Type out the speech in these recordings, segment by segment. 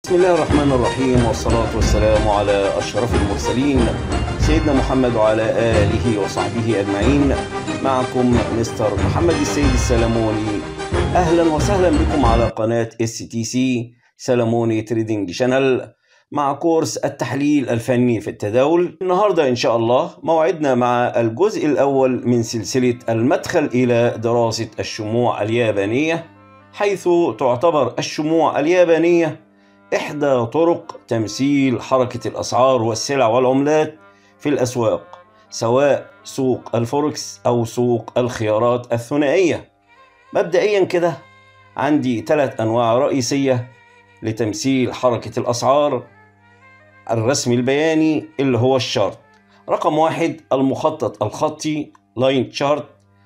بسم الله الرحمن الرحيم، والصلاة والسلام على أشرف المرسلين سيدنا محمد وعلى آله وصحبه أجمعين. معكم مستر محمد السيد السلموني. أهلا وسهلا بكم على قناة STC سلموني تريدنج شانل مع كورس التحليل الفني في التداول. النهاردة إن شاء الله موعدنا مع الجزء الأول من سلسلة المدخل إلى دراسة الشموع اليابانية، حيث تعتبر الشموع اليابانية إحدى طرق تمثيل حركة الأسعار والسلع والعملات في الأسواق، سواء سوق الفوركس أو سوق الخيارات الثنائية. مبدئيا كده عندي 3 أنواع رئيسية لتمثيل حركة الأسعار. الرسم البياني اللي هو الشارت، رقم 1 المخطط الخطي لاين شارت،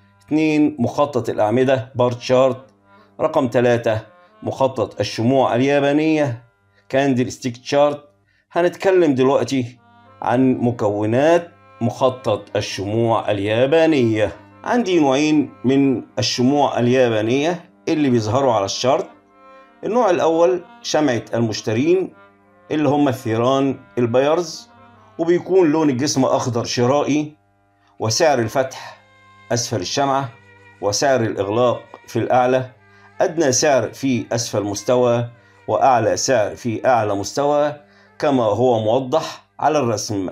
2 مخطط الأعمدة بار شارت، رقم 3 مخطط الشموع اليابانية كاندل ستيك شارت. هنتكلم دلوقتي عن مكونات مخطط الشموع اليابانية. عندي نوعين من الشموع اليابانية اللي بيظهروا على الشارت. النوع الأول شمعة المشترين اللي هم الثيران البايرز، وبيكون لون الجسم أخضر شرائي، وسعر الفتح أسفل الشمعة، وسعر الإغلاق في الأعلى، أدنى سعر في أسفل مستوى، وأعلى سعر في أعلى مستوى كما هو موضح على الرسم.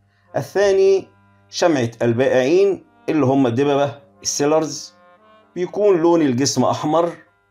الثاني شمعة البائعين اللي هم الدببة السيلرز، بيكون لون الجسم أحمر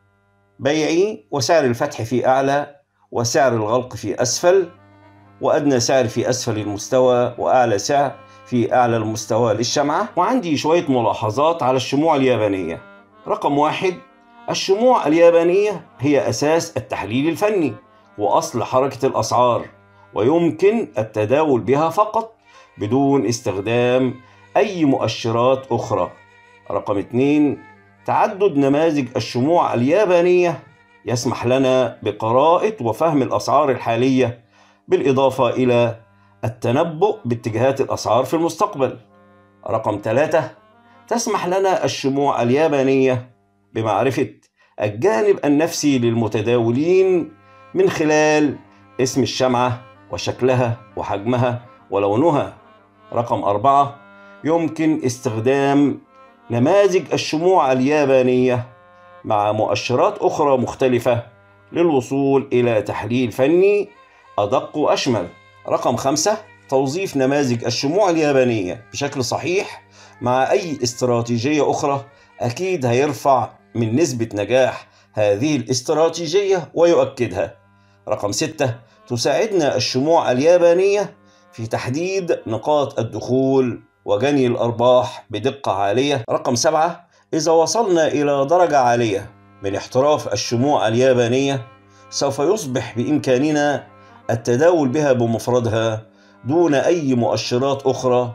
بيعي، وسعر الفتح في أعلى، وسعر الغلق في أسفل، وأدنى سعر في أسفل المستوى، وأعلى سعر في أعلى المستوى للشمعة. وعندي شوية ملاحظات على الشموع اليابانية. رقم 1، الشموع اليابانية هي أساس التحليل الفني وأصل حركة الأسعار، ويمكن التداول بها فقط بدون استخدام أي مؤشرات أخرى. رقم 2، تعدد نماذج الشموع اليابانية يسمح لنا بقراءة وفهم الأسعار الحالية، بالإضافة إلى التنبؤ باتجاهات الأسعار في المستقبل. رقم 3، تسمح لنا الشموع اليابانية بمعرفة الجانب النفسي للمتداولين من خلال اسم الشمعة وشكلها وحجمها ولونها. رقم 4، يمكن استخدام نماذج الشموع اليابانية مع مؤشرات أخرى مختلفة للوصول إلى تحليل فني أدق وأشمل. رقم 5، توظيف نماذج الشموع اليابانية بشكل صحيح مع أي استراتيجية أخرى أكيد هيرفع من نسبة نجاح هذه الاستراتيجية ويؤكدها. رقم 6، تساعدنا الشموع اليابانية في تحديد نقاط الدخول وجني الأرباح بدقة عالية. رقم 7، إذا وصلنا إلى درجة عالية من احتراف الشموع اليابانية سوف يصبح بإمكاننا التداول بها بمفردها دون أي مؤشرات أخرى،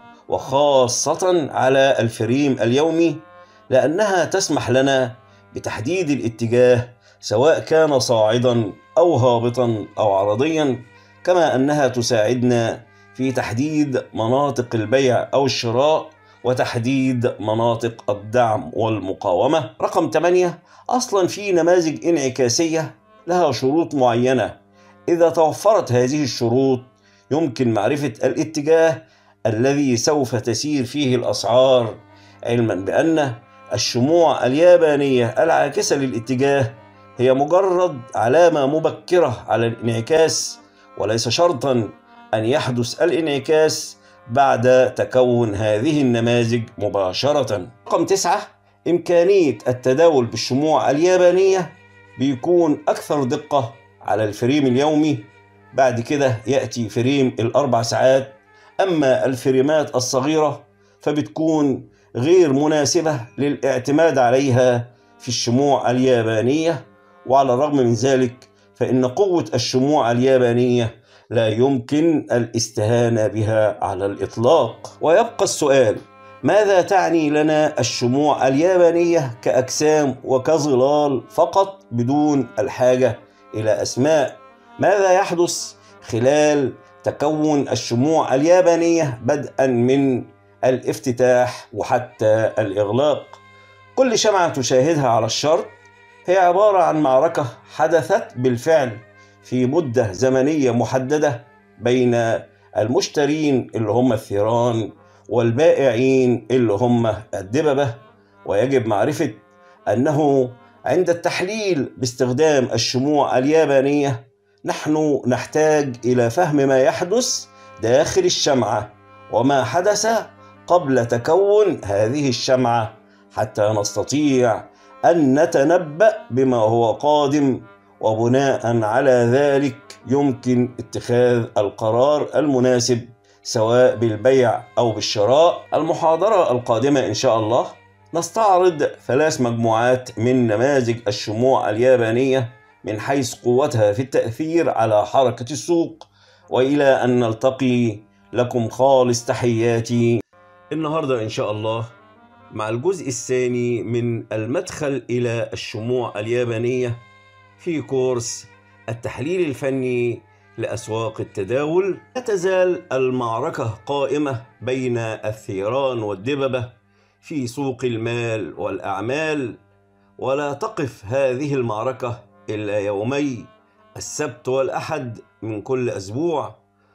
وخاصة على الفريم اليومي، لأنها تسمح لنا بتحديد الاتجاه سواء كان صاعدا أو هابطا أو عرضيا، كما أنها تساعدنا في تحديد مناطق البيع أو الشراء وتحديد مناطق الدعم والمقاومة. رقم 8، أصلا في نماذج انعكاسية لها شروط معينة. إذا توفرت هذه الشروط يمكن معرفة الاتجاه الذي سوف تسير فيه الأسعار، علما بأن الشموع اليابانية العاكسة للاتجاه هي مجرد علامة مبكرة على الانعكاس، وليس شرطا أن يحدث الانعكاس بعد تكون هذه النماذج مباشرة. رقم 9، إمكانية التداول بالشموع اليابانية بيكون أكثر دقة على الفريم اليومي، بعد كده يأتي فريم ال4 ساعات. أما الفريمات الصغيرة فبتكون غير مناسبة للاعتماد عليها في الشموع اليابانية. وعلى الرغم من ذلك فإن قوة الشموع اليابانية لا يمكن الاستهانة بها على الإطلاق. ويبقى السؤال، ماذا تعني لنا الشموع اليابانية كأجسام وكظلال فقط بدون الحاجة إلى أسماء؟ ماذا يحدث خلال تكون الشموع اليابانية بدءا من الافتتاح وحتى الإغلاق؟ كل شمعة تشاهدها على الشارت هي عبارة عن معركة حدثت بالفعل في مدة زمنية محددة بين المشترين اللي هم الثيران والبائعين اللي هم الدببة. ويجب معرفة أنه عند التحليل باستخدام الشموع اليابانية نحن نحتاج إلى فهم ما يحدث داخل الشمعة وما حدث قبل تكون هذه الشمعة حتى نستطيع أن نتنبأ بما هو قادم، وبناء على ذلك يمكن اتخاذ القرار المناسب سواء بالبيع أو بالشراء. المحاضرة القادمة إن شاء الله نستعرض 3 مجموعات من نماذج الشموع اليابانية من حيث قوتها في التأثير على حركة السوق. وإلى أن نلتقي، لكم خالص تحياتي. النهاردة إن شاء الله مع الجزء الثاني من المدخل إلى الشموع اليابانية في كورس التحليل الفني لأسواق التداول. لا تزال المعركة قائمة بين الثيران والدببة في سوق المال والأعمال، ولا تقف هذه المعركة إلا يومي السبت والأحد من كل أسبوع.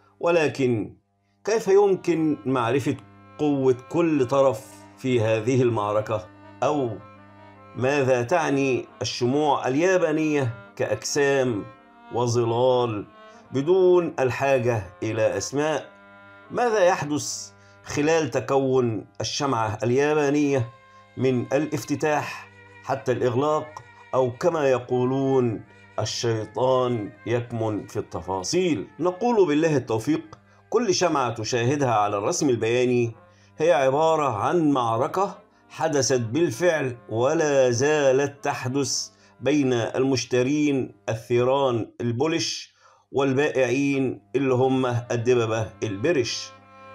ولكن كيف يمكن معرفة قوة كل طرف في هذه المعركة؟ أو ماذا تعني الشموع اليابانية كأجسام وظلال بدون الحاجة إلى أسماء؟ ماذا يحدث خلال تكون الشمعة اليابانية من الافتتاح حتى الإغلاق، أو كما يقولون الشيطان يكمن في التفاصيل؟ نقول بالله التوفيق. كل شمعة تشاهدها على الرسم البياني هي عبارة عن معركة حدثت بالفعل ولا زالت تحدث بين المشترين الثيران البولش والبائعين اللي هم الدببة البرش.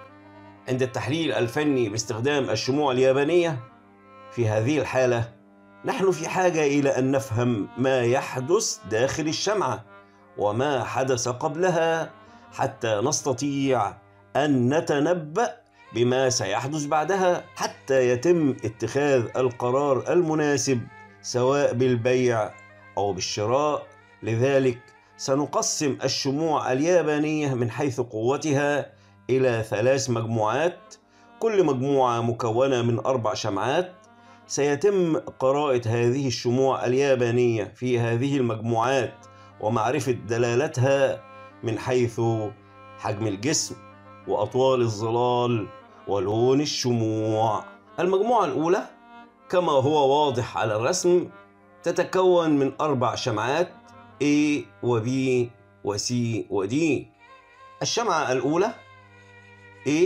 عند التحليل الفني باستخدام الشموع اليابانية في هذه الحالة نحن في حاجة إلى أن نفهم ما يحدث داخل الشمعة وما حدث قبلها حتى نستطيع أن نتنبأ بما سيحدث بعدها حتى يتم اتخاذ القرار المناسب سواء بالبيع أو بالشراء. لذلك سنقسم الشموع اليابانية من حيث قوتها إلى 3 مجموعات، كل مجموعة مكونة من 4 شمعات. سيتم قراءة هذه الشموع اليابانية في هذه المجموعات ومعرفة دلالتها من حيث حجم الجسم وأطوال الظلال ولون الشموع. المجموعة الأولى كما هو واضح على الرسم تتكون من 4 شمعات A و B و C و D. الشمعة الأولى A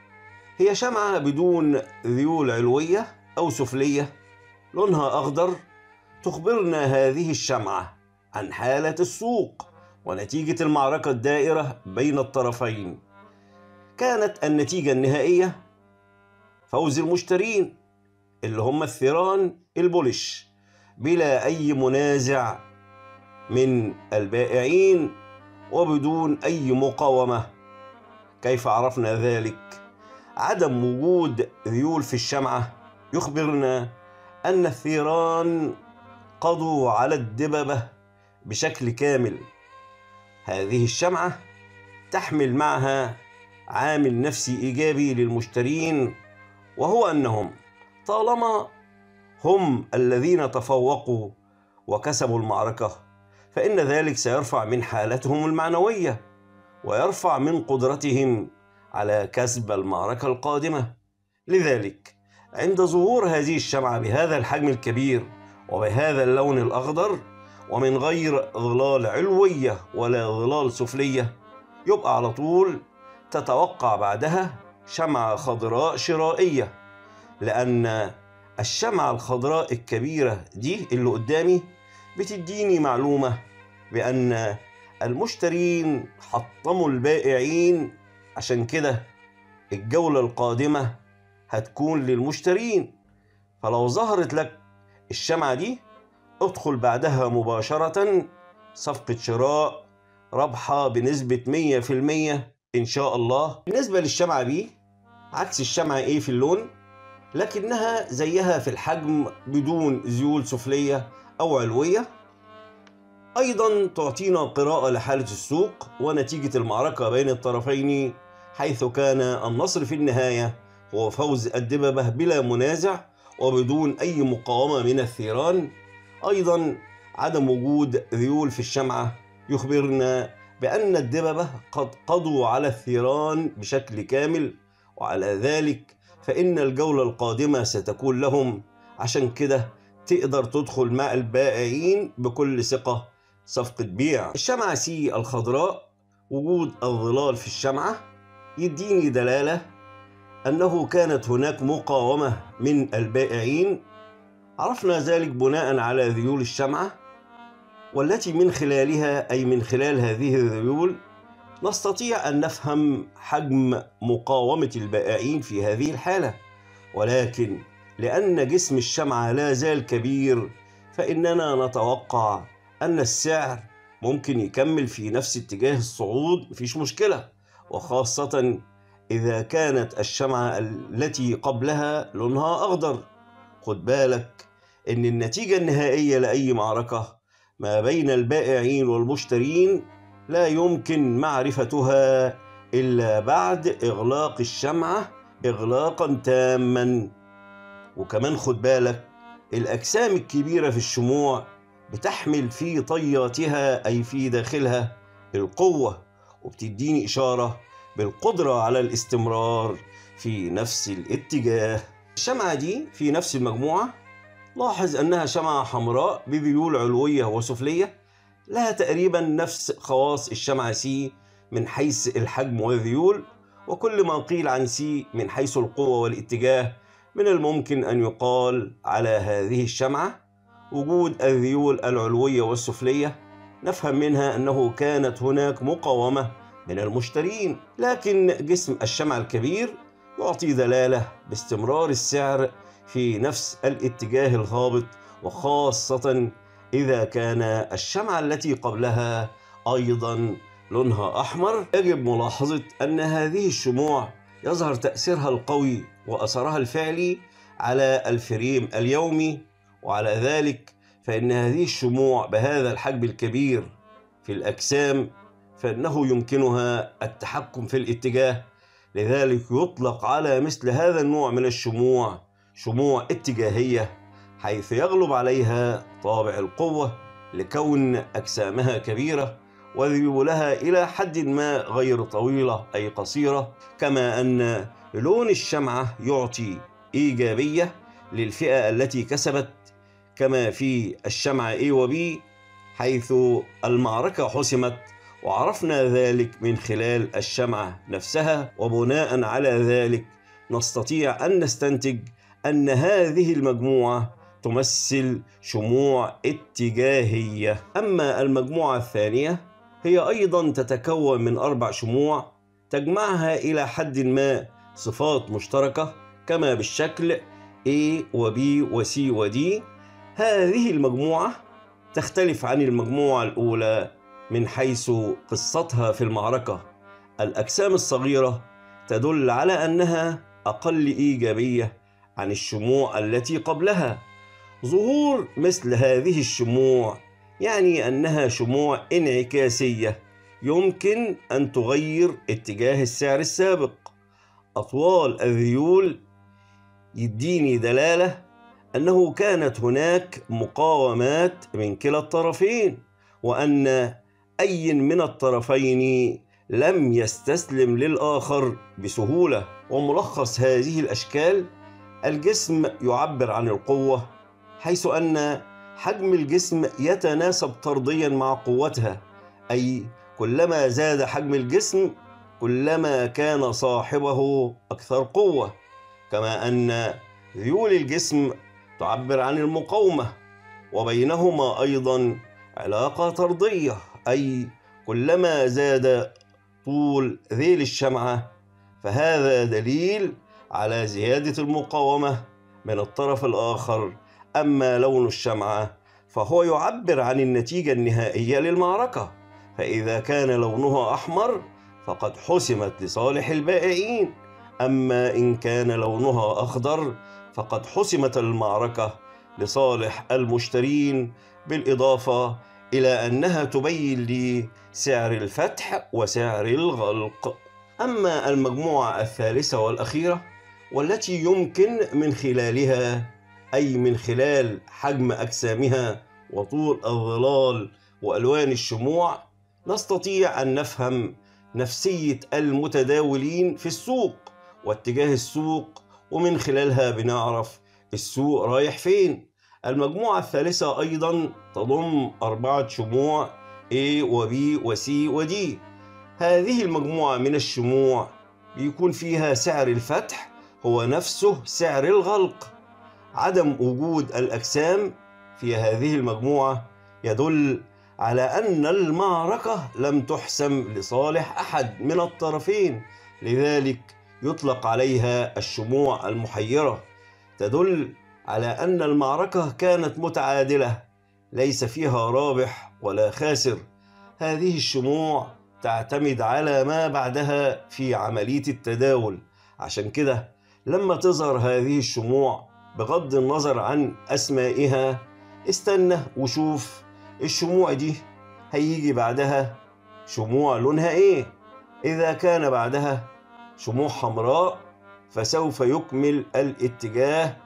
هي شمعة بدون ذيول علوية أو سفلية، لونها أخضر. تخبرنا هذه الشمعة عن حالة السوق ونتيجة المعركة الدائرة بين الطرفين. كانت النتيجة النهائية فوز المشترين اللي هم الثيران البولش بلا أي منازع من البائعين وبدون أي مقاومة. كيف عرفنا ذلك؟ عدم وجود ذيول في الشمعة يخبرنا أن الثيران قضوا على الدببة بشكل كامل. هذه الشمعة تحمل معها عامل نفسي إيجابي للمشترين، وهو أنهم طالما هم الذين تفوقوا وكسبوا المعركة فإن ذلك سيرفع من حالتهم المعنوية ويرفع من قدرتهم على كسب المعركة القادمة. لذلك عند ظهور هذه الشمعة بهذا الحجم الكبير وبهذا اللون الأخضر ومن غير ظلال علوية ولا ظلال سفلية، يبقى على طول تتوقع بعدها شمعة خضراء شرائية، لأن الشمعة الخضراء الكبيرة دي اللي قدامي بتديني معلومة بأن المشترين حطموا البائعين، عشان كده الجولة القادمة هتكون للمشترين. فلو ظهرت لك الشمعة دي ادخل بعدها مباشرة صفقة شراء ربحة بنسبة 100% إن شاء الله. بالنسبة للشمعة بي عكس الشمعة A في اللون، لكنها زيها في الحجم بدون ذيول سفلية أو علوية. أيضا تعطينا قراءة لحالة السوق ونتيجة المعركة بين الطرفين، حيث كان النصر في النهاية هو فوز الدببة بلا منازع وبدون أي مقاومة من الثيران. أيضا عدم وجود ذيول في الشمعة يخبرنا بأن الدببة قد قضوا على الثيران بشكل كامل، وعلى ذلك فإن الجولة القادمة ستكون لهم. عشان كده تقدر تدخل مع البائعين بكل ثقة صفقة بيع. الشمعة سي الخضراء، وجود الظلال في الشمعة يديني دلالة أنه كانت هناك مقاومة من البائعين. عرفنا ذلك بناء على ذيول الشمعة، والتي من خلالها أي من خلال هذه الذيول نستطيع أن نفهم حجم مقاومة البائعين في هذه الحالة. ولكن لأن جسم الشمعة لا زال كبير، فإننا نتوقع أن السعر ممكن يكمل في نفس اتجاه الصعود، مفيش مشكلة، وخاصة إذا كانت الشمعة التي قبلها لونها أخضر. خد بالك إن النتيجة النهائية لأي معركة ما بين البائعين والمشترين لا يمكن معرفتها إلا بعد إغلاق الشمعة إغلاقا تاما. وكمان خد بالك الأجسام الكبيرة في الشموع بتحمل في طياتها أي في داخلها القوة، وبتديني إشارة بالقدرة على الاستمرار في نفس الاتجاه. الشمعة دي في نفس المجموعة لاحظ أنها شمعة حمراء بذيول علوية وسفلية، لها تقريبا نفس خواص الشمعة سي من حيث الحجم والذيول، وكل ما قيل عن سي من حيث القوة والاتجاه من الممكن أن يقال على هذه الشمعة. وجود الذيول العلوية والسفلية نفهم منها أنه كانت هناك مقاومة من المشترين، لكن جسم الشمعة الكبير يعطي دلالة باستمرار السعر في نفس الاتجاه الهابط، وخاصة إذا كان الشمعة التي قبلها أيضا لونها أحمر. يجب ملاحظة أن هذه الشموع يظهر تأثيرها القوي وأثرها الفعلي على الفريم اليومي، وعلى ذلك فإن هذه الشموع بهذا الحجم الكبير في الأجسام فإنه يمكنها التحكم في الاتجاه، لذلك يطلق على مثل هذا النوع من الشموع شموع اتجاهية، حيث يغلب عليها طابع القوة لكون أجسامها كبيرة وذيولها إلى حد ما غير طويلة أي قصيرة. كما أن لون الشمعة يعطي إيجابية للفئة التي كسبت، كما في الشمعة A و B، حيث المعركة حسمت وعرفنا ذلك من خلال الشمعة نفسها، وبناء على ذلك نستطيع أن نستنتج أن هذه المجموعة تمثل شموع اتجاهية. أما المجموعة الثانية هي أيضا تتكون من 4 شموع تجمعها إلى حد ما صفات مشتركة، كما بالشكل A و B و C و D. هذه المجموعة تختلف عن المجموعة الأولى من حيث قصتها في المعركة. الأجسام الصغيرة تدل على أنها أقل إيجابية عن الشموع التي قبلها. ظهور مثل هذه الشموع يعني أنها شموع انعكاسية يمكن أن تغير اتجاه السعر السابق. أطوال الذيول يديني دلالة أنه كانت هناك مقاومات من كلا الطرفين، وأن أي من الطرفين لم يستسلم للآخر بسهولة. وملخص هذه الأشكال: الجسم يعبر عن القوة، حيث أن حجم الجسم يتناسب طرديا مع قوتها، أي كلما زاد حجم الجسم كلما كان صاحبه أكثر قوة. كما أن ذيول الجسم تعبر عن المقاومة، وبينهما أيضا علاقة طردية، أي كلما زاد طول ذيل الشمعة فهذا دليل على زيادة المقاومة من الطرف الآخر. أما لون الشمعة فهو يعبر عن النتيجة النهائية للمعركة، فإذا كان لونها أحمر فقد حسمت لصالح البائعين، أما إن كان لونها أخضر فقد حسمت المعركة لصالح المشترين، بالإضافة إلى أنها تبين لي سعر الفتح وسعر الغلق. أما المجموعة الثالثة والأخيرة والتي يمكن من خلالها، أي من خلال حجم أجسامها وطول الظلال وألوان الشموع، نستطيع أن نفهم نفسية المتداولين في السوق واتجاه السوق، ومن خلالها بنعرف السوق رايح فين. المجموعة الثالثة أيضا تضم 4 شموع A و B و C و D. هذه المجموعة من الشموع بيكون فيها سعر الفتح هو نفسه سعر الغلق. عدم وجود الأجسام في هذه المجموعة يدل على أن المعركة لم تحسم لصالح أحد من الطرفين، لذلك يطلق عليها الشموع المحيرة، تدل على أن المعركة كانت متعادلة ليس فيها رابح ولا خاسر. هذه الشموع تعتمد على ما بعدها في عملية التداول، عشان كده لما تظهر هذه الشموع بغض النظر عن أسمائها استنى وشوف الشموع دي هيجي بعدها شموع لونها إيه. إذا كان بعدها شموع حمراء فسوف يكمل الاتجاه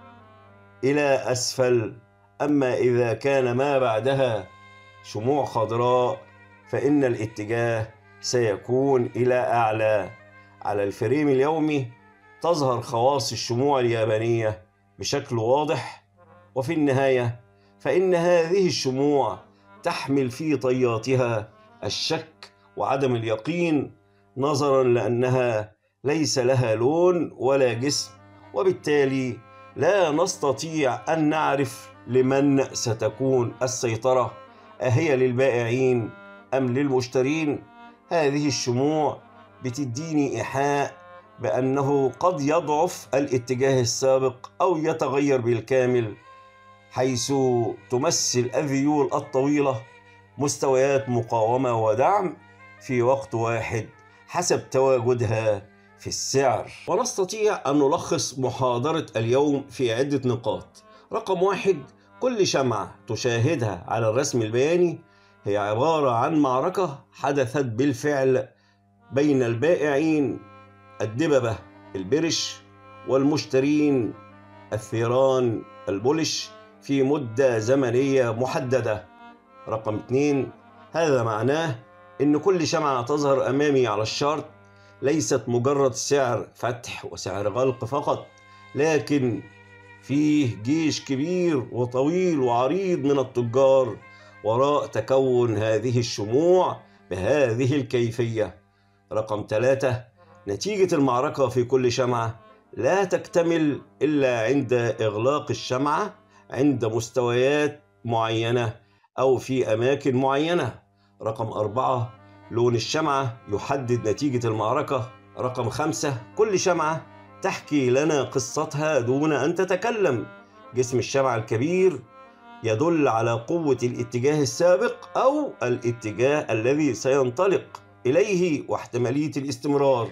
إلى أسفل، أما إذا كان ما بعدها شموع خضراء فإن الاتجاه سيكون إلى أعلى. على الفريم اليومي تظهر خواص الشموع اليابانية بشكل واضح، وفي النهاية فإن هذه الشموع تحمل في طياتها الشك وعدم اليقين، نظرا لأنها ليس لها لون ولا جسم، وبالتالي لا نستطيع أن نعرف لمن ستكون السيطرة، أهي للبائعين أم للمشترين. هذه الشموع بتديني إيحاء بأنه قد يضعف الاتجاه السابق أو يتغير بالكامل، حيث تمثل الذيول الطويلة مستويات مقاومة ودعم في وقت واحد حسب تواجدها في السعر. ونستطيع أن نلخص محاضرة اليوم في عدة نقاط. رقم 1، كل شمعة تشاهدها على الرسم البياني هي عبارة عن معركة حدثت بالفعل بين البائعين الدببة البرش والمشترين الثيران البولش في مدة زمنية محددة. رقم 2، هذا معناه إن كل شمعة تظهر أمامي على الشارت ليست مجرد سعر فتح وسعر غلق فقط، لكن فيه جيش كبير وطويل وعريض من التجار وراء تكون هذه الشموع بهذه الكيفية. رقم 3، نتيجة المعركة في كل شمعة لا تكتمل إلا عند إغلاق الشمعة عند مستويات معينة أو في أماكن معينة. رقم 4، لون الشمعة يحدد نتيجة المعركة. رقم 5، كل شمعة تحكي لنا قصتها دون أن تتكلم. جسم الشمعة الكبير يدل على قوة الاتجاه السابق أو الاتجاه الذي سينطلق إليه واحتمالية الاستمرار.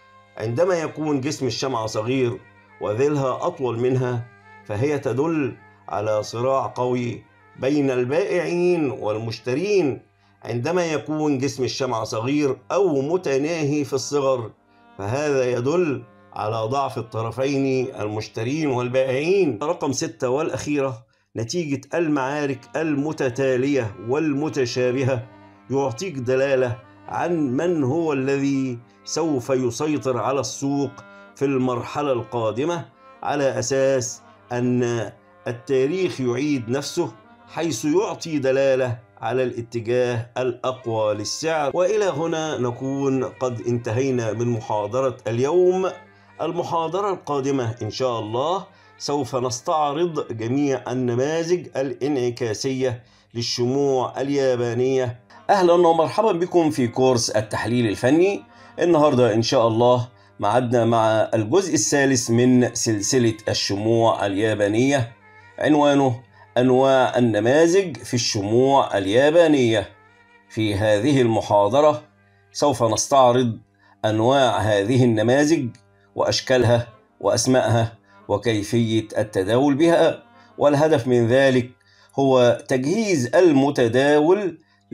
عندما يكون جسم الشمعة صغير وذيلها أطول منها فهي تدل على صراع قوي بين البائعين والمشترين. عندما يكون جسم الشمعة صغير أو متناهي في الصغر فهذا يدل على ضعف الطرفين المشترين والبائعين. رقم 6 والأخيرة، نتيجة المعارك المتتالية والمتشابهة يعطيك دلالة عن من هو الذي سوف يسيطر على السوق في المرحلة القادمة، على أساس أن التاريخ يعيد نفسه حيث يعطي دلالة على الاتجاه الأقوى للسعر. وإلى هنا نكون قد انتهينا من محاضرة اليوم. المحاضرة القادمة إن شاء الله سوف نستعرض جميع النماذج الانعكاسية للشموع اليابانية. أهلا ومرحبا بكم في كورس التحليل الفني. النهاردة إن شاء الله معدنا مع الجزء الثالث من سلسلة الشموع اليابانية، عنوانه أنواع النماذج في الشموع اليابانية. في هذه المحاضرة سوف نستعرض أنواع هذه النماذج وأشكالها وأسمائها وكيفية التداول بها، والهدف من ذلك هو تجهيز المتداول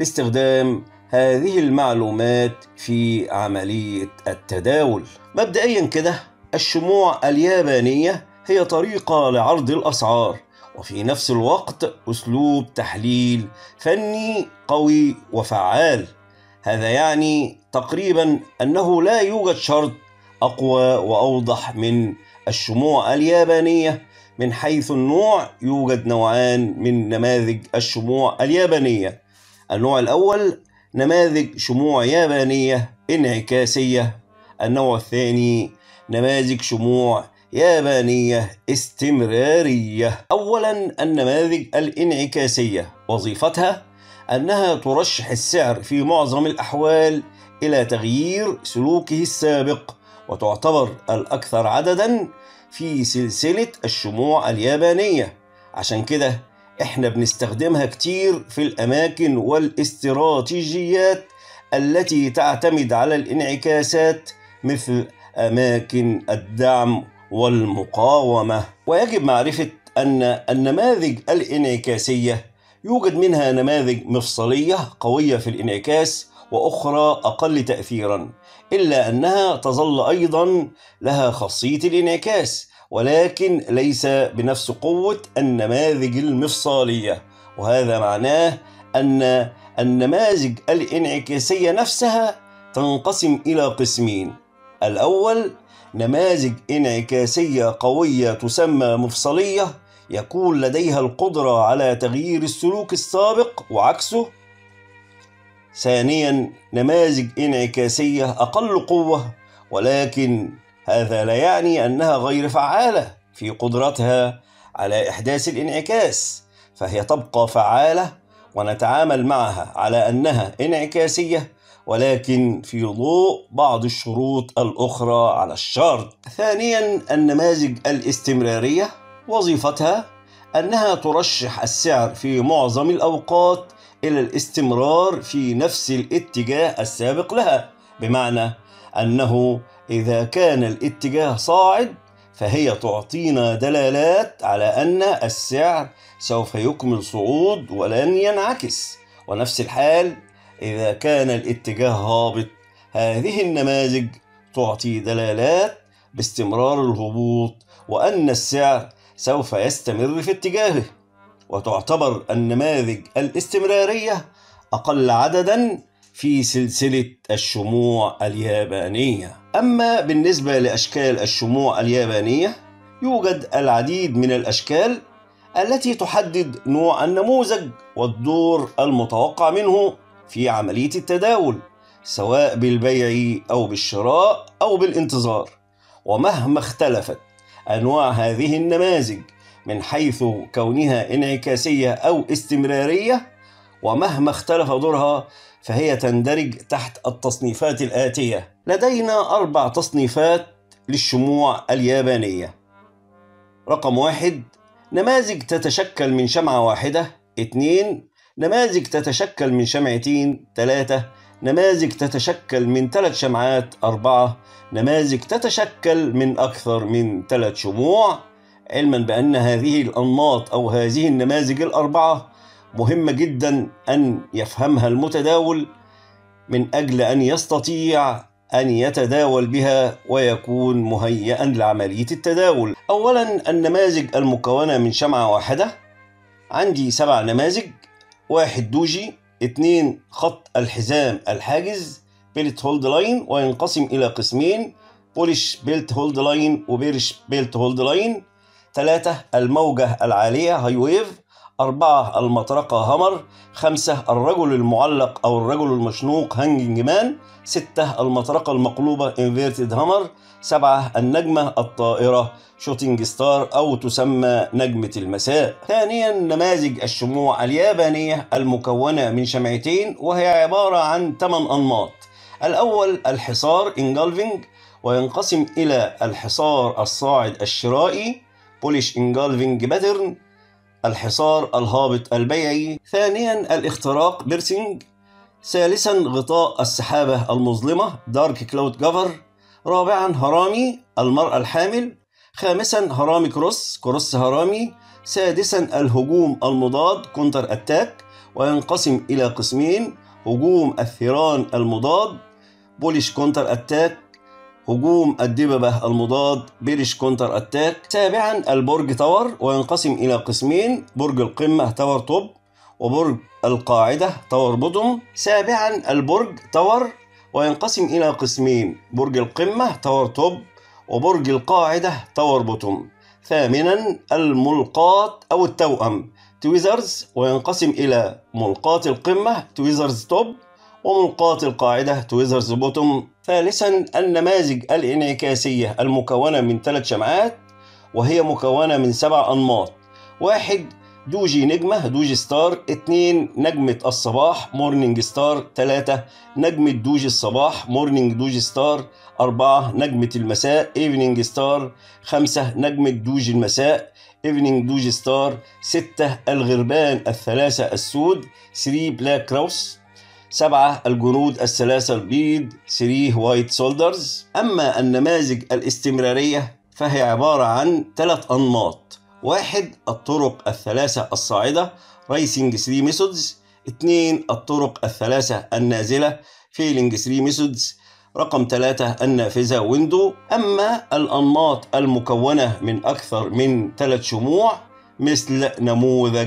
لاستخدام هذه المعلومات في عملية التداول. مبدئيا كده، الشموع اليابانية هي طريقة لعرض الأسعار، وفي نفس الوقت أسلوب تحليل فني قوي وفعال. هذا يعني تقريبا أنه لا يوجد شرط أقوى وأوضح من الشموع اليابانية. من حيث النوع، يوجد نوعان من نماذج الشموع اليابانية. النوع الأول نماذج شموع يابانية انعكاسية. النوع الثاني نماذج شموع يابانية استمرارية. أولا، النماذج الانعكاسية وظيفتها أنها ترشح السعر في معظم الأحوال إلى تغيير سلوكه السابق، وتعتبر الأكثر عددا في سلسلة الشموع اليابانية. عشان كده احنا بنستخدمها كتير في الأماكن والاستراتيجيات التي تعتمد على الانعكاسات، مثل أماكن الدعم والمقاومة. ويجب معرفة أن النماذج الانعكاسية يوجد منها نماذج مفصلية قوية في الانعكاس، وأخرى أقل تأثيرا، إلا أنها تظل أيضا لها خاصية الانعكاس، ولكن ليس بنفس قوة النماذج المفصلية. وهذا معناه أن النماذج الانعكاسية نفسها تنقسم إلى قسمين. الأول نماذج انعكاسية قوية تسمى مفصلية، يكون لديها القدرة على تغيير السلوك السابق وعكسه. ثانيا نماذج انعكاسية أقل قوة، ولكن هذا لا يعني أنها غير فعالة في قدرتها على إحداث الانعكاس، فهي تبقى فعالة ونتعامل معها على أنها انعكاسية، ولكن في ضوء بعض الشروط الأخرى على الشرط. ثانيا النماذج الاستمرارية وظيفتها أنها ترشح السعر في معظم الأوقات إلى الاستمرار في نفس الاتجاه السابق لها، بمعنى أنه إذا كان الاتجاه صاعد فهي تعطينا دلالات على أن السعر سوف يكمل صعود ولن ينعكس، ونفس الحال إذا كان الاتجاه هابط. هذه النماذج تعطي دلالات باستمرار الهبوط وأن السعر سوف يستمر في اتجاهه. وتعتبر النماذج الاستمرارية أقل عددا في سلسلة الشموع اليابانية. أما بالنسبة لأشكال الشموع اليابانية، يوجد العديد من الأشكال التي تحدد نوع النموذج والدور المتوقع منه في عملية التداول، سواء بالبيع أو بالشراء أو بالانتظار. ومهما اختلفت أنواع هذه النماذج من حيث كونها انعكاسية أو استمرارية، ومهما اختلف دورها، فهي تندرج تحت التصنيفات الآتية. لدينا 4 تصنيفات للشموع اليابانية. رقم 1 نماذج تتشكل من شمعة واحدة. 2 نماذج تتشكل من شمعتين. 3 نماذج تتشكل من 3 شمعات. 4 نماذج تتشكل من أكثر من 3 شموع. علما بأن هذه الأنماط أو هذه النماذج ال4 مهمة جدا أن يفهمها المتداول من أجل أن يستطيع أن يتداول بها ويكون مهيئا لعملية التداول. أولا النماذج المكونة من شمعة واحدة. عندي 7 نماذج. 1 دوجي. 2 خط الحزام الحاجز بيلت هولد لاين، وينقسم إلى قسمين: بوليش بيلت هولد لاين وبيرش بيلت هولد لاين. 3 الموجة العالية هاي ويف. 4 المطرقة هامر. 5 الرجل المعلق أو الرجل المشنوق هانجنج مان. 6 المطرقة المقلوبة انفيرتد هامر. 7 النجمة الطائرة شوتينج ستار أو تسمى نجمة المساء. ثانيا نماذج الشموع اليابانية المكونة من شمعتين، وهي عبارة عن 8 أنماط. الأول الحصار انجلفينج، وينقسم إلى الحصار الصاعد الشرائي بوليش انجلفينج باترن، الحصار الهابط البيعي. ثانيا الاختراق بيرسينج. ثالثا غطاء السحابة المظلمة دارك كلاود كفر. رابعا هرامي المرأة الحامل. خامسا هرامي كروس هرامي. سادسا الهجوم المضاد كونتر أتاك. وينقسم إلى قسمين: هجوم الثيران المضاد بوليش كونتر أتاك، هجوم الدببة المضاد بيرش كونتر أتاك. سابعا البرج تاور، وينقسم إلى قسمين: برج القمة تاور توب وبرج القاعدة تاور بوتوم. سابعا البرج تاور، وينقسم إلى قسمين: برج القمة تاور توب وبرج القاعدة تاور بوتوم. ثامنا الملقاط أو التوأم تويزرز، وينقسم إلى ملقاط القمة تويزرز توب وملقاط القاعدة تويزرز بوتوم. ثالثا النماذج الانعكاسية المكونة من 3 شمعات، وهي مكونة من 7 أنماط: 1 دوجي نجمة دوجي ستار، 2 نجمة الصباح مورنينج ستار، 3 نجمة دوجي الصباح مورنينج دوجي ستار، 4 نجمة المساء ايفنينج ستار، 5 نجمة دوجي المساء ايفنينج دوجي ستار، 6 الغربان الثلاثة السود 3 بلاك كراوس، 7 الجنود الثلاثة البيض 3 وايت سولدرز. أما النماذج الاستمرارية فهي عبارة عن 3 أنماط: 1 الطرق الثلاثة الصاعدة رايسنج 3 ميثودز، 2 الطرق الثلاثة النازلة فيلينج 3 ميثودز، رقم 3 النافذة ويندو. أما الأنماط المكونة من أكثر من 3 شموع مثل نموذج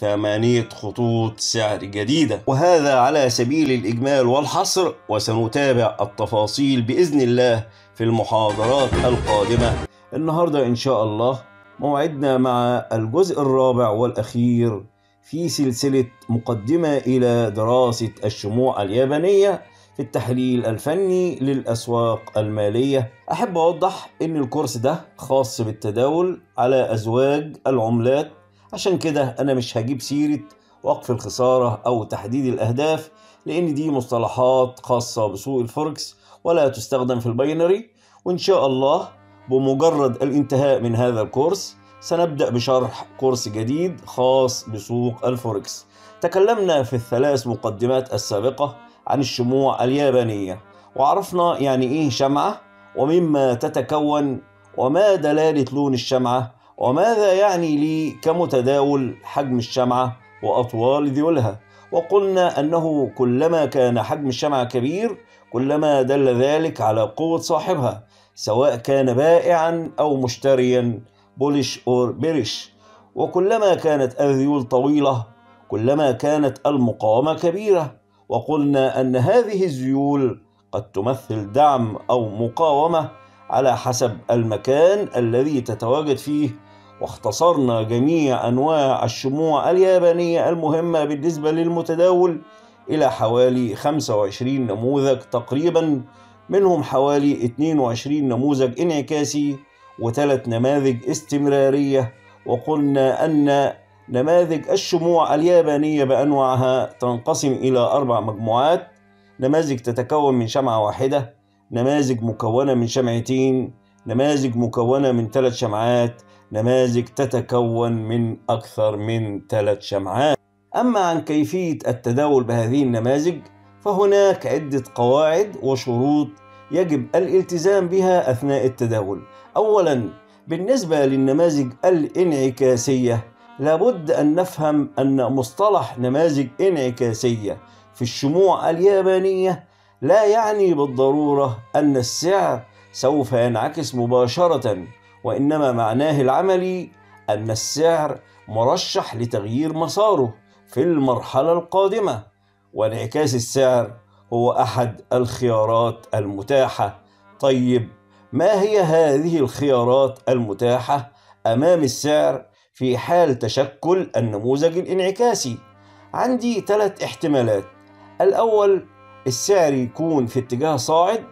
8 خطوط سعر جديدة. وهذا على سبيل الإجمال والحصر، وسنتابع التفاصيل بإذن الله في المحاضرات القادمة. النهاردة إن شاء الله موعدنا مع الجزء الرابع والأخير في سلسلة مقدمة إلى دراسة الشموع اليابانية في التحليل الفني للأسواق المالية. أحب أوضح إن الكورس ده خاص بالتداول على أزواج العملات، عشان كده أنا مش هجيب سيرة وقف الخسارة أو تحديد الأهداف، لأن دي مصطلحات خاصة بسوق الفوركس ولا تستخدم في الباينري. وإن شاء الله بمجرد الانتهاء من هذا الكورس سنبدأ بشرح كورس جديد خاص بسوق الفوركس. تكلمنا في ال3 مقدمات السابقة عن الشموع اليابانية، وعرفنا يعني إيه شمعة ومما تتكون وما دلالة لون الشمعة وماذا يعني لي كمتداول حجم الشمعة وأطوال ذيولها. وقلنا أنه كلما كان حجم الشمعة كبير كلما دل ذلك على قوة صاحبها، سواء كان بائعا أو مشتريا بوليش أو بيرش. وكلما كانت الذيول طويلة كلما كانت المقاومة كبيرة. وقلنا أن هذه الذيول قد تمثل دعم أو مقاومة على حسب المكان الذي تتواجد فيه. واختصرنا جميع أنواع الشموع اليابانية المهمة بالنسبة للمتداول إلى حوالي 25 نموذج تقريبا، منهم حوالي 22 نموذج انعكاسي و3 نماذج استمرارية. وقلنا أن نماذج الشموع اليابانية بأنواعها تنقسم إلى 4 مجموعات: نماذج تتكون من شمعة واحدة، نماذج مكونة من شمعتين، نماذج مكونة من 3 شمعات، نماذج تتكون من أكثر من 3 شمعات. أما عن كيفية التداول بهذه النماذج فهناك عدة قواعد وشروط يجب الالتزام بها أثناء التداول. أولا، بالنسبة للنماذج الانعكاسية لابد أن نفهم أن مصطلح نماذج انعكاسية في الشموع اليابانية لا يعني بالضرورة أن السعر سوف ينعكس مباشرة، وإنما معناه العملي أن السعر مرشح لتغيير مساره في المرحلة القادمة، وانعكاس السعر هو أحد الخيارات المتاحة. طيب، ما هي هذه الخيارات المتاحة أمام السعر في حال تشكل النموذج الانعكاسي؟ عندي 3 احتمالات. الأول، السعر يكون في اتجاه صاعد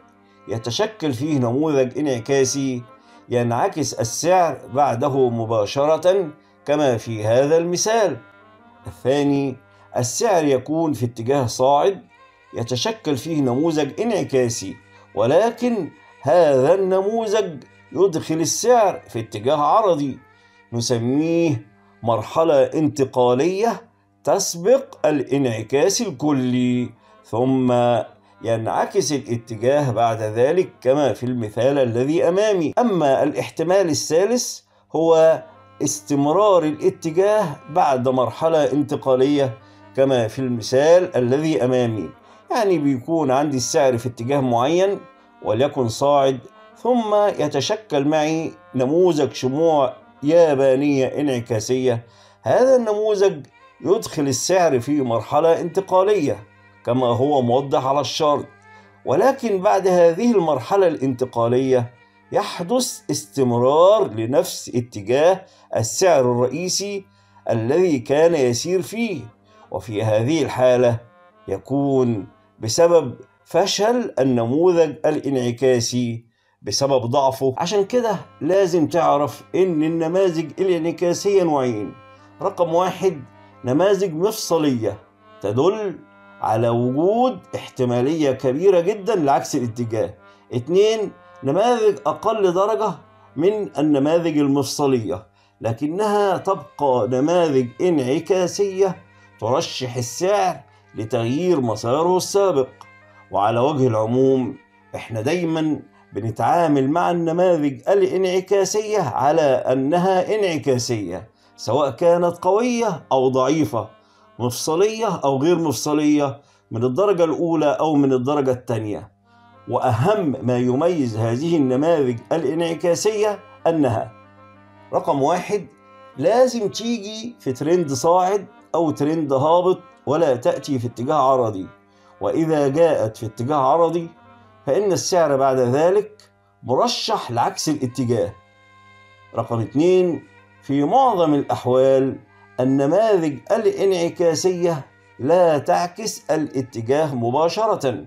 يتشكل فيه نموذج انعكاسي ينعكس السعر بعده مباشرة كما في هذا المثال. الثاني، السعر يكون في اتجاه صاعد يتشكل فيه نموذج انعكاسي، ولكن هذا النموذج يدخل السعر في اتجاه عرضي، نسميه مرحلة انتقالية تسبق الانعكاس الكلي، ثم ينعكس الاتجاه بعد ذلك كما في المثال الذي أمامي. أما الاحتمال الثالث هو استمرار الاتجاه بعد مرحلة انتقالية كما في المثال الذي أمامي. يعني بيكون عندي السعر في اتجاه معين وليكن صاعد، ثم يتشكل معي نموذج شموع يابانية انعكاسية. هذا النموذج يدخل السعر في مرحلة انتقالية كما هو موضح على الشارت، ولكن بعد هذه المرحلة الانتقالية يحدث استمرار لنفس اتجاه السعر الرئيسي الذي كان يسير فيه، وفي هذه الحالة يكون بسبب فشل النموذج الانعكاسي بسبب ضعفه. عشان كده لازم تعرف إن النماذج الانعكاسية نوعين. رقم 1 نماذج مفصلية تدل على وجود احتمالية كبيرة جدا لعكس الاتجاه. 2 نماذج أقل درجة من النماذج المفصلية لكنها تبقى نماذج انعكاسية ترشح السعر لتغيير مساره السابق. وعلى وجه العموم احنا دايما بنتعامل مع النماذج الانعكاسية على أنها انعكاسية، سواء كانت قوية أو ضعيفة، مفصلية أو غير مفصلية، من الدرجة الأولى أو من الدرجة الثانية. وأهم ما يميز هذه النماذج الانعكاسية أنها رقم 1 لازم تيجي في ترند صاعد أو ترند هابط، ولا تأتي في اتجاه عرضي. وإذا جاءت في اتجاه عرضي فإن السعر بعد ذلك مرشح لعكس الاتجاه. رقم 2 في معظم الأحوال النماذج الانعكاسية لا تعكس الاتجاه مباشرة،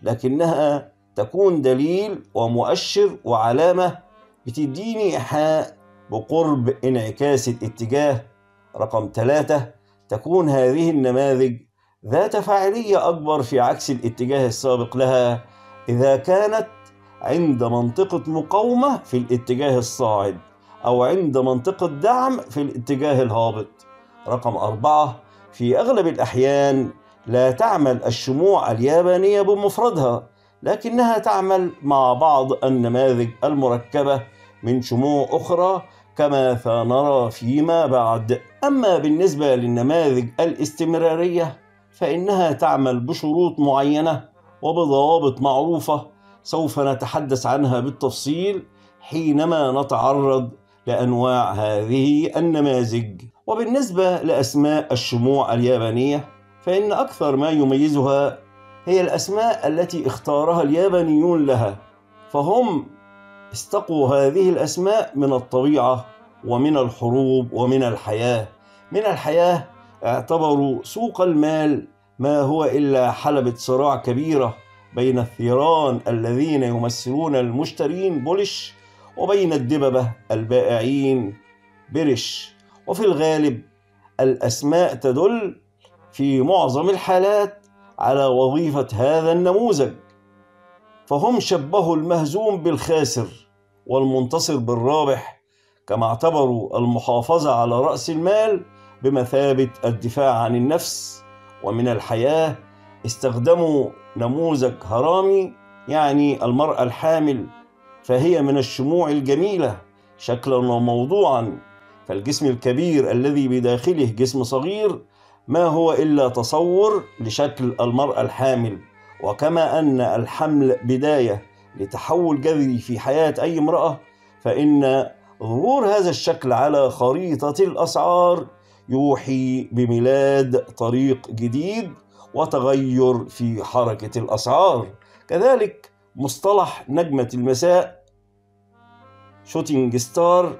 لكنها تكون دليل ومؤشر وعلامة بتديني إيحاء بقرب انعكاس الاتجاه. رقم 3 تكون هذه النماذج ذات فاعلية أكبر في عكس الاتجاه السابق لها إذا كانت عند منطقة مقاومة في الاتجاه الصاعد أو عند منطقة دعم في الاتجاه الهابط. رقم 4 في أغلب الأحيان لا تعمل الشموع اليابانية بمفردها، لكنها تعمل مع بعض النماذج المركبة من شموع أخرى كما سنرى فيما بعد. أما بالنسبة للنماذج الاستمرارية فإنها تعمل بشروط معينة وبضوابط معروفة سوف نتحدث عنها بالتفصيل حينما نتعرض لأنواع هذه النماذج. وبالنسبة لأسماء الشموع اليابانية فإن أكثر ما يميزها هي الأسماء التي اختارها اليابانيون لها، فهم استقوا هذه الأسماء من الطبيعة ومن الحروب ومن الحياة. من الحياة اعتبروا سوق المال ما هو إلا حلبة صراع كبيرة بين الثيران الذين يمثلون المشترين بولش وبين الدببة البائعين بيرش. وفي الغالب الأسماء تدل في معظم الحالات على وظيفة هذا النموذج، فهم شبهوا المهزوم بالخاسر والمنتصر بالرابح، كما اعتبروا المحافظة على رأس المال بمثابة الدفاع عن النفس. ومن الحياة استخدموا نموذج هرامي، يعني المرأة الحامل، فهي من الشموع الجميلة شكلا وموضوعا، فالجسم الكبير الذي بداخله جسم صغير ما هو إلا تصور لشكل المرأة الحامل. وكما أن الحمل بداية لتحول جذري في حياة أي امرأة، فإن ظهور هذا الشكل على خريطة الأسعار يوحي بميلاد طريق جديد وتغير في حركة الأسعار. كذلك مصطلح نجمة المساء شوتينج ستار،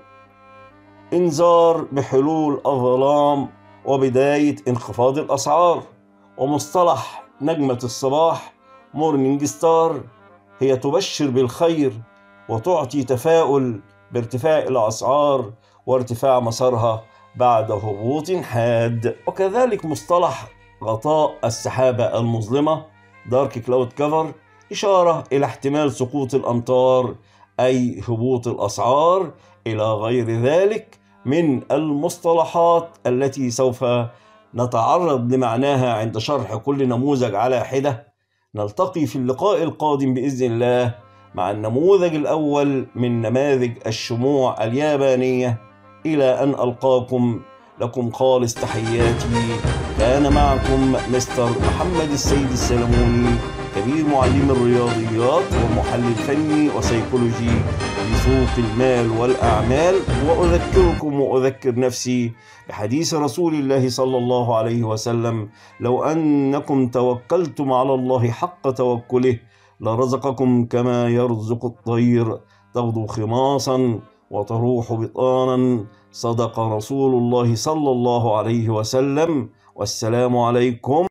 إنذار بحلول الظلام وبداية انخفاض الأسعار. ومصطلح نجمة الصباح مورنينج ستار هي تبشر بالخير وتعطي تفاؤل بارتفاع الأسعار وارتفاع مسارها بعد هبوط حاد. وكذلك مصطلح غطاء السحابة المظلمة دارك كلاود كفر إشارة إلى احتمال سقوط الأمطار أي هبوط الأسعار إلى غير ذلك من المصطلحات التي سوف نتعرض لمعناها عند شرح كل نموذج على حدة. نلتقي في اللقاء القادم بإذن الله مع النموذج الأول من نماذج الشموع اليابانية. إلى أن ألقاكم، لكم خالص تحياتي. كان معكم مستر محمد السيد السلموني، كبير معلم الرياضيات ومحلل فني وسيكولوجي لسوق المال والأعمال. وأذكركم وأذكر نفسي بحديث رسول الله صلى الله عليه وسلم: لو أنكم توكلتم على الله حق توكله لرزقكم كما يرزق الطير تغدو خماصا وتروح بطانا. صدق رسول الله صلى الله عليه وسلم. والسلام عليكم.